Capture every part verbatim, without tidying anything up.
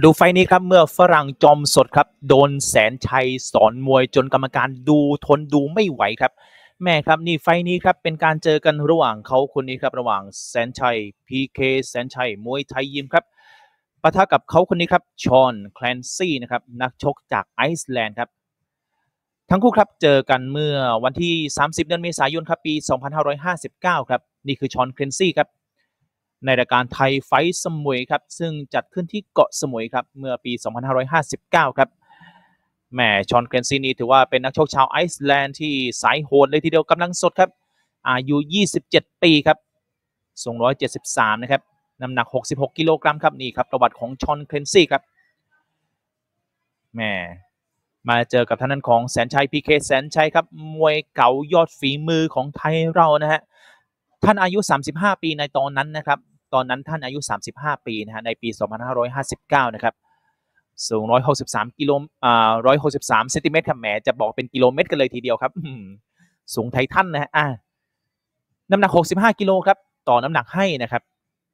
ดูไฟนี้ครับเมื่อฝรั่งจอมสดครับโดนแสนชัยสอนมวยจนกรรมการดูทนดูไม่ไหวครับแม่ครับนี่ไฟนี้ครับเป็นการเจอกันระหว่างเขาคนนี้ครับระหว่างแสนชัย พี เค แสนชัยมวยไทยยิมครับปะทะกับเขาคนนี้ครับชอนแคลนซี่นะครับนักชกจากไอซ์แลนด์ครับทั้งคู่ครับเจอกันเมื่อวันที่สามสิบเดือนเมษายนครับปีสองพันห้าร้อยห้าสิบเก้าครับนี่คือชอนแคลนซี่ครับในรายการไทยไฟท์สมุยครับซึ่งจัดขึ้นที่เกาะสมุยครับเมื่อปีสองพันห้าร้อยห้าสิบเก้าครับแหมชอนแคลนซี่นี่ถือว่าเป็นนักชกชาวไอซ์แลนด์ที่สายโหดเลยทีเดียวกำลังสดครับอายุยี่สิบเจ็ดปีครับสูงหนึ่งร้อยเจ็ดสิบสามนะครับน้ำหนักหกสิบหกกิโลกรัมครับนี่ครับประวัติของชอนแคลนซี่ครับแหมมาเจอกับท่านนั้นของแสนชัย พี เค แสนชัยครับมวยเก่ายอดฝีมือของไทยเรานะฮะท่านอายุสามสิบห้าปีในตอนนั้นนะครับตอนนั้นท่านอายุสามสิบห้าปีนะฮะในปีสองพันห้าร้อยห้าสิบเก้านะครับสูงหนึ่งร้อยหกสิบสามกิโลอ่าหนึ่งร้อยหกสิบสามเซนติเมตรครับแหมจะบอกเป็นกิโลเมตรกันเลยทีเดียวครับสูงไททันนะฮะอ่าน้ำหนักหกสิบห้ากิโลครับต่อน้ำหนักให้นะครับ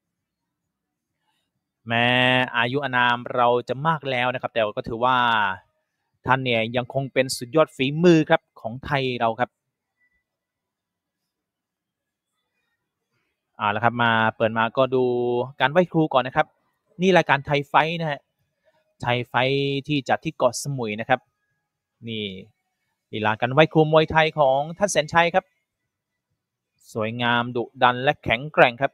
แม้อายุอานามเราจะมากแล้วนะครับแต่ก็ถือว่าท่านเนี่ยยังคงเป็นสุดยอดฝีมือครับของไทยเราครับอ่าแล้วครับมาเปิดมาก็ดูการไหว้ครูก่อนนะครับนี่รายการไทยไฟท์นะฮะไทยไฟท์ที่จัดที่เกาะสมุยนะครับนี่ลีลาการไหว้ครูมวยไทยของท่านแสนชัยครับสวยงามดุดันและแข็งแกร่งครับ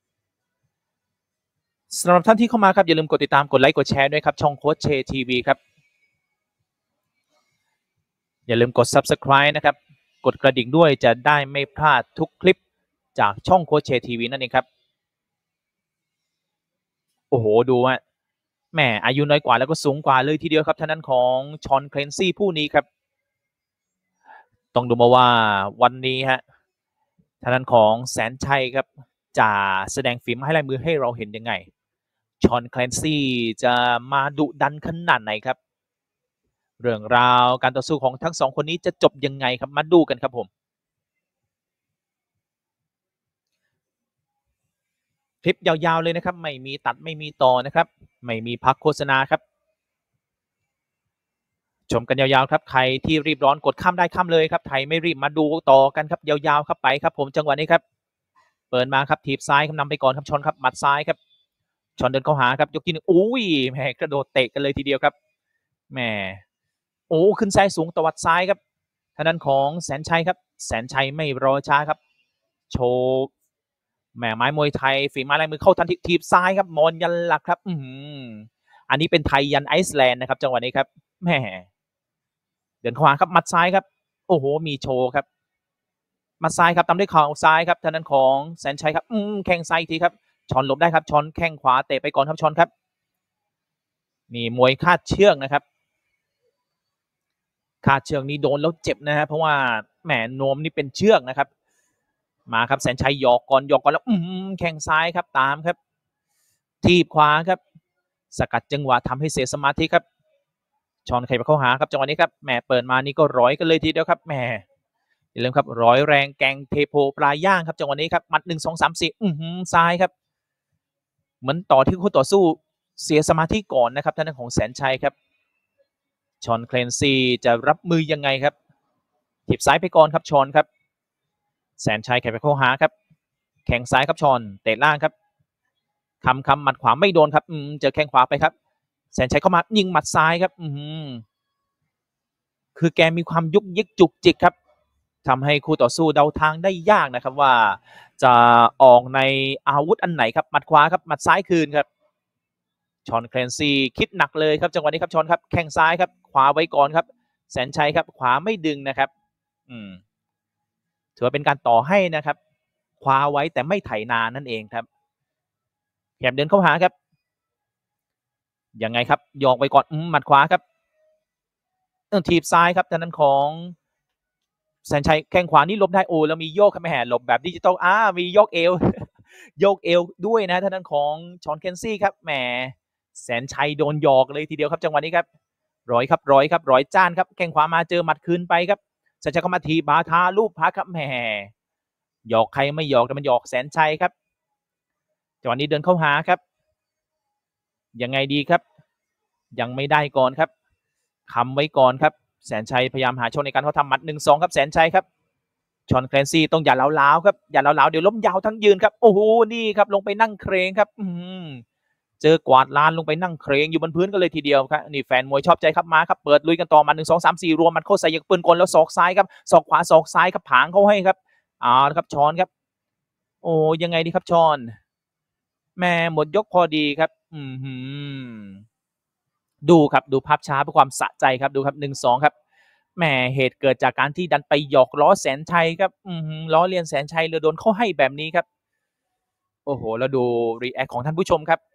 สำหรับท่านที่เข้ามาครับอย่าลืมกดติดตามกดไลค์กดแชร์ด้วยครับช่องโค้ชเชทีวีครับอย่าลืมกด ซับสไครบ์ นะครับกดกระดิ่งด้วยจะได้ไม่พลาดทุกคลิปจากช่องโค้ชเชทีวีนั่นเองครับโอ้โหดูฮะแหมอายุน้อยกว่าแล้วก็สูงกว่าเลยทีเดียวครับท่านนั้นของชอนแคลนซี่ผู้นี้ครับต้องดูมาว่าวันนี้ฮะท่านนั้นของแสนชัยครับจะแสดงฝีมือให้ลายมือให้เราเห็นยังไงชอนแคลนซี่จะมาดุดันขนาดไหนครับเรื่องราวการต่อสู้ของทั้งสองคนนี้จะจบยังไงครับมาดูกันครับผมคลิปยาวๆเลยนะครับไม่มีตัดไม่มีต่อนะครับไม่มีพักโฆษณาครับชมกันยาวๆครับใครที่รีบร้อนกดข้ามได้ข้ามเลยครับใครไม่รีบมาดูต่อกันครับยาวๆครับไปครับผมจังหวะนี้ครับเปิดมาครับถีบซ้ายครับนำไปก่อนครับชนครับหมัดซ้ายครับชนเดินเข้าหาครับยกที่หนึ่งอุ้ยแหมกระโดดเตะกันเลยทีเดียวครับแหมโอ้ขึ้นซ้ายสูงตวัดซ้ายครับทางด้านของแสนชัยครับแสนชัยไม่รอช้าครับโชว์แหมไม้มวยไทยฝีไม้ลายมือเข้าทันทีทีบซ้ายครับมอนยันหลักครับอืมอันนี้เป็นไทยยันไอซ์แลนด์นะครับจังหวะนี้ครับแหมเดินขวาครับมัดซ้ายครับโอ้โหมีโชว์ครับมัดซ้ายครับตามด้วยเข่าซ้ายครับทางด้านของแสนชัยครับอืมแข้งซ้ายทีครับชอนหลบได้ครับชอนแข้งขวาเตะไปก่อนครับชอนครับนี่มวยคาดเชือกนะครับคาดเชือกนี้โดนแล้วเจ็บนะฮะเพราะว่าแหมโนมนี่เป็นเชือกนะครับมาครับแสนชัยหยอกก่อนหยอกก่อนแล้วอืมแข้งซ้ายครับตามครับทีบขวาครับสกัดจังหวะทำให้เสียสมาธิครับชอนไข่ไปเข้าหาครับจังหวะนี้ครับแหมเปิดมานี่ก็ร้อยกันเลยทีเดียวครับแหมอย่าลืมครับร้อยแรงแกงเทโพปลาย่างครับจังหวะนี้ครับมัดหนึ่งสองสามสี่อืมซ้ายครับเหมือนต่อที่คู่ต่อสู้เสียสมาธิก่อนนะครับท่านของแสนชัยครับชอนแคลนซีจะรับมือยังไงครับถีบซ้ายไปก่อนครับชอนครับแสนชัยแข่งไปเข้าหาครับแข่งซ้ายครับชอนเตะล่างครับคำคำหมัดขวาไม่โดนครับอืมเจอแข้งขวาไปครับแสนชัยเข้ามายิงหมัดซ้ายครับอืมคือแกมีความยุกยิกจุกจิกครับทำให้คู่ต่อสู้เดาทางได้ยากนะครับว่าจะออกในอาวุธอันไหนครับหมัดขวาครับหมัดซ้ายคืนครับชอนแคลนซีคิดหนักเลยครับจังหวะนี้ครับชอนครับแข้งซ้ายครับขวาไว้ก่อนครับแสนชัยครับขวาไม่ดึงนะครับอืมถือว่าเป็นการต่อให้นะครับคว้าไว้แต่ไม่ไถนานั่นเองครับแถมเดินเข้าหาครับยังไงครับยอกไปก่อนอืมหมัดขวาครับทีบซ้ายครับทางนั้นของแสนชัยแข้งขวานี่ลบได้โอ้แล้วมีโยกครับแหมหลบแบบดิจิตอลอ่ามีโยกเอวโยกเอวด้วยนะทางนั้นของชอนเคนซี่ครับแหมแสนชัยโดนหยอกเลยทีเดียวครับจังหวะนี้ครับร้อยครับร้อยครับร้อยจ้านครับแข้งขวามาเจอหมัดคืนไปครับแสนชัยเข้ามาทีบาทาลูกพักครับแหมหยอกใครไม่หยอกแต่มันหยอกแสนชัยครับจังหวะนี้เดินเข้าหาครับยังไงดีครับยังไม่ได้ก่อนครับคำไว้ก่อนครับแสนชัยพยายามหาช่องในการเขาทำหมัดหนึ่งสองครับแสนชัยครับชอนแคลนซี่ต้องอย่าเล้าๆครับอย่าเล้าๆเดี๋ยวล้มยาวทั้งยืนครับโอ้โหนี่ครับลงไปนั่งเครงครับอืเจอกวาดลานลงไปนั่งเครงอยู่บนพื้นก็เลยทีเดียวครับนี่แฟนมวยชอบใจครับมาครับเปิดลุยกันต่อมาหนึ่งสองสามสี่รวมมันเข้าใส่ยังปืนกลแล้วศอกซ้ายครับศอกขวาศอกซ้ายครับผางเขาให้ครับอ่าครับชอนครับโอ้ยังไงดีครับชอนแม่หมดยกพอดีครับอืมดูครับดูภาพช้าเพื่อความสะใจครับดูครับหนึ่งสองครับแหมเหตุเกิดจากการที่ดันไปหยอกล้อแสนชัยครับอืล้อเลียนแสนชัยเลยโดนเข้าให้แบบนี้ครับโอ้โหแล้วดูรีแอคของท่านผู้ชมครับ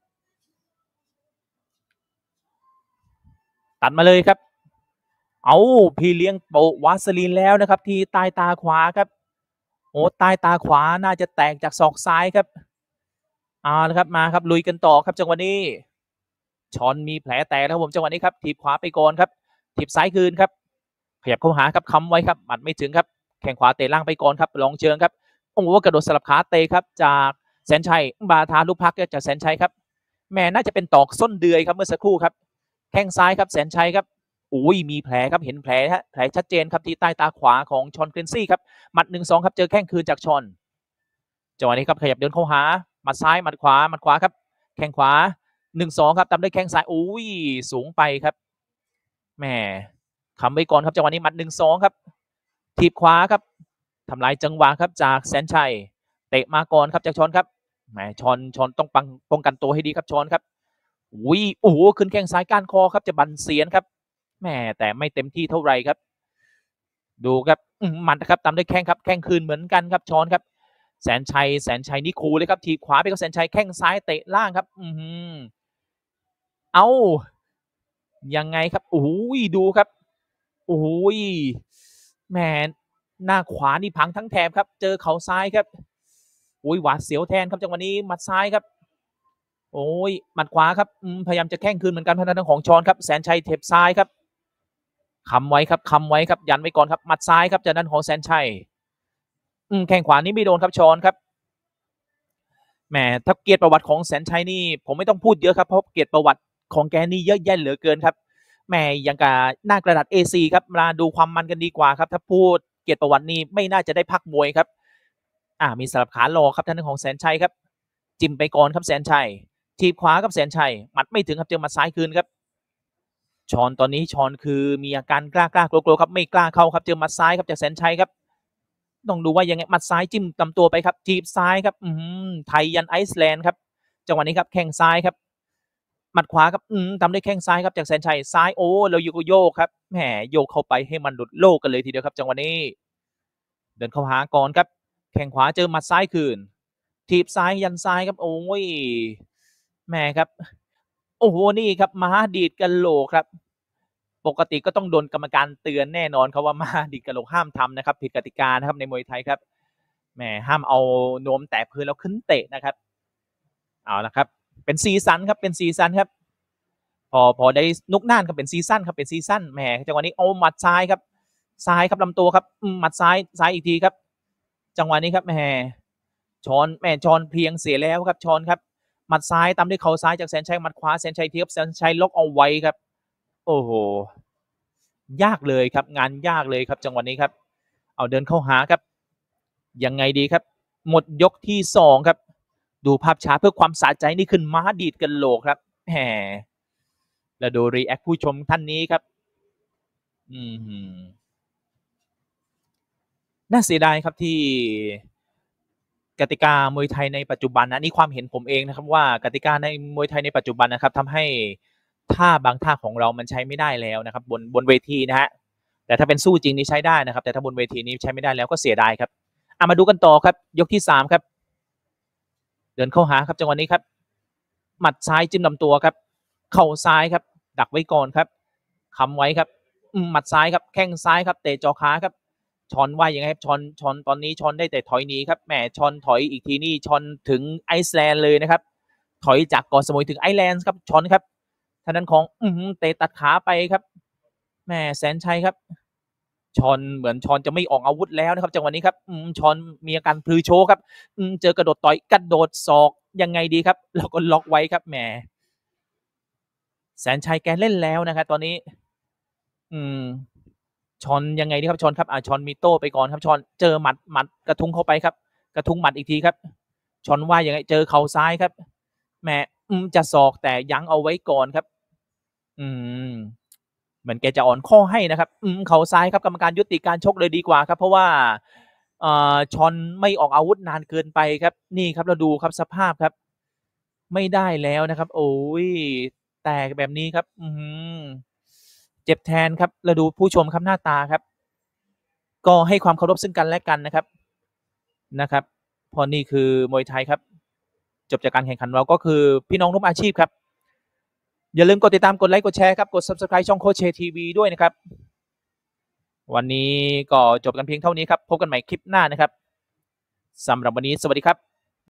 ตัดมาเลยครับเอาพี่เลี้ยงโปะวาสลีนแล้วนะครับที่ใต้ตาขวาครับโอ้ใต้ตาขวาน่าจะแตกจากศอกซ้ายครับเอาละครับมาครับลุยกันต่อครับจังหวะนี้ชอนมีแผลแตกแล้วผมจังหวะนี้ครับถีบขวาไปก่อนครับถีบซ้ายคืนครับขยับเข้าหาครับค้ำไว้ครับหมัดไม่ถึงครับแข้งขวาเตะล่างไปก่อนครับลองเชิงครับโอ้โหกระโดดสลับขาเตะครับจากแสนชัยบาทาลูกพักจากแสนชัยครับแม่น่าจะเป็นตอกส้นเดือยครับเมื่อสักครู่ครับแข้งซ้ายครับแสนชัยครับอุ้ยมีแผลครับเห็นแผลฮะแผลชัดเจนครับที่ใต้ตาขวาของชอนเกรนซี่ครับหมัดหนึ่งสองครับเจอแข้งคืนจากชอนจังหวะนี้ครับขยับเดินเข้าหาหมัดซ้ายหมัดขวาหมัดขวาครับแข้งขวาหนึ่งสองครับตามด้วยแข้งซ้ายอุ้ยสูงไปครับแม่คำไว้ก่อนครับจังหวะนี้หมัดหนึ่งสองครับถีบขวาครับทำลายจังหวะครับจากแสนชัยเตะมาก่อนครับจากชอนครับแหมชอนชอนต้องป้องกันตัวให้ดีครับชอนครับอุ้ยโอ้โหขึ้นแข้งซ้ายก้านคอครับจะบันเสียนครับแม่แต่ไม่เต็มที่เท่าไหร่ครับดูครับมันนะครับตามด้วยแข้งครับแข้งคืนเหมือนกันครับชอนครับแสนชัยแสนชัยนี่คูเลยครับทีขวาไปกับแสนชัยแข้งซ้ายเตะล่างครับอืมเอายังไงครับโอ้ยดูครับโอ้ยแหมหน้าขวานี่พังทั้งแถบครับเจอเข่าซ้ายครับโอ้ยหวาดเสียวแทนครับจังหวะนี้หมัดซ้ายครับโอ้ยหมัดขวาครับพยายามจะแข้งคืนเหมือนกันทางด้านของชอนครับแสนชัยเทปซ้ายครับคำไว้ครับคำไว้ครับยันไว้ก่อนครับหมัดซ้ายครับจากด้านของแสนชัยแข้งขวานี้ไม่โดนครับชอนครับแหมถ้าเกียรติประวัติของแสนชัยนี่ผมไม่ต้องพูดเยอะครับเพราะเกียรติประวัติของแกนี่เยอะแยะเหลือเกินครับแหมยังกับหน้ากระดาษ เอ โฟร์ ครับมาดูความมันกันดีกว่าครับถ้าพูดเกียรติประวัตินี่ไม่น่าจะได้พักมวยครับอ่ามีสลับขาหลอกครับท่านของแสนชัยครับจิ้มไปก่อนครับแสนชัยทีบขวาครับแสนชัยหมัดไม่ถึงครับเจอหมัดซ้ายคืนครับชอนตอนนี้ชอนคือมีอาการกล้ากล้ากลัวๆครับไม่กล้าเข้าครับเจอหมัดซ้ายครับจากแสนชัยครับต้องดูว่ายังไงหมัดซ้ายจิ้มลำตัวไปครับทีบซ้ายครับอืมไทยยันไอซ์แลนด์ครับจังหวะนี้ครับแข้งซ้ายครับหมัดขวาครับอืมทำได้แข้งซ้ายครับจากแสนชัยซ้ายโอ้แล้วยูโกโยกครับแหมโยกเข้าไปให้มันหลุดโลกกันเลยทีเดียวครับจังหวะนี้เดินเข้าหาก่อนครับแข้งขวาเจอหมัดซ้ายคืนทีบซ้ายยันซ้ายครับโอ้ยแม่ครับโอ้โหนี่ครับมหาดีดกันโหลครับปกติก็ต้องโดนกรรมการเตือนแน่นอนครับว่ามหาดีดกันโหลห้ามทำนะครับผิดกติกานะครับในมวยไทยครับแหมห้ามเอาโน้มแตะพื้นแล้วขึ้นเตะนะครับเอาละครับเป็นซีซันครับเป็นซีซันครับพอพอได้นุกน่านครับเป็นซีซั่นครับเป็นซีซั่นแหมจังหวะนี้เอาหมัดซ้ายครับซ้ายครับลำตัวครับหมัดซ้ายซ้ายอีกทีครับจังหวะนี้ครับแหมชอนแหมชอนเพียงเสียแล้วครับชอนครับหมัดซ้ายตามด้วยเข่าซ้ายจากแสนชัยหมัดขวาแสนชัยเทียบแสนชัยล็อกเอาไว้ครับโอ้โหยากเลยครับงานยากเลยครับจังหวะนี้ครับเอาเดินเข้าหาครับยังไงดีครับหมดยกที่สองครับดูภาพช้าเพื่อความสะใจนี่ขึ้นม้าดีดกันโหลครับแหมแล้วดูรีแอคผู้ชมท่านนี้ครับอืมน่าเสียดายครับที่กติกามวยไทยในปัจจุบันนะนี่ความเห็นผมเองนะครับว่ากติกาในมวยไทยในปัจจุบันนะครับทำให้ท่าบางท่าของเรามันใช้ไม่ได้แล้วนะครับบนบนเวทีนะฮะแต่ถ้าเป็นสู้จริงนี่ใช้ได้นะครับแต่ถ้าบนเวทีนี้ใช้ไม่ได้แล้วก็เสียดายครับอ่ะมาดูกันต่อครับยกที่สามครับเดินเข้าหาครับจังหวะนี้ครับหมัดซ้ายจิ้มลำตัวครับเข่าซ้ายครับดักไว้ก่อนครับคำไว้ครับหมัดซ้ายครับแข้งซ้ายครับเตะจอขาครับชอนว่ายังไงครับชอนชอนตอนนี้ชอนได้แต่ถอยหนีครับแหมชอนถอยอีกทีนี่ชอนถึงไอซ์แลนด์เลยนะครับถอยจากเกาะสมุยถึงไอซ์แลนด์ครับชอนครับทางด้านของอืเตะตัดขาไปครับแหมแสนชัยครับชอนเหมือนชอนจะไม่ออกอาวุธแล้วนะครับจังหวะนี้ครับชอนมีอาการพลือโชว์ครับเจอกระโดดต่อยกระโดดศอกยังไงดีครับแล้วก็ล็อกไว้ครับแหมแสนชัยแกเล่นแล้วนะครับตอนนี้อืมชอนยังไงดีครับชอนครับอ่าชอนมีโต้ไปก่อนครับชอนเจอหมัดหมัดกระทุ้งเข้าไปครับกระทุ้งหมัดอีกทีครับชอนว่ายังไงเจอเข่าซ้ายครับแหมจะศอกแต่ยั้งเอาไว้ก่อนครับอืมเหมือนแกจะอ่อนข้อให้นะครับอืมเข่าซ้ายครับกรรมการยุติการชกเลยดีกว่าครับเพราะว่าเอ่อชอนไม่ออกอาวุธนานเกินไปครับนี่ครับเราดูครับสภาพครับไม่ได้แล้วนะครับโอ้ยแตกแบบนี้ครับอืมเจ็บแทนครับเราดูผู้ชมครับหน้าตาครับก็ให้ความเคารพซึ่งกันและกันนะครับนะครับเพราะนี่คือมวยไทยครับจบจากการแข่งขันเราก็คือพี่น้องร่วมอาชีพครับอย่าลืมกดติดตามกดไลค์กดแชร์ครับกด ซับสไครบ์ ช่องโค้ชเชทีวีด้วยนะครับวันนี้ก็จบกันเพียงเท่านี้ครับพบกันใหม่คลิปหน้านะครับสำหรับวันนี้สวัสดีครับ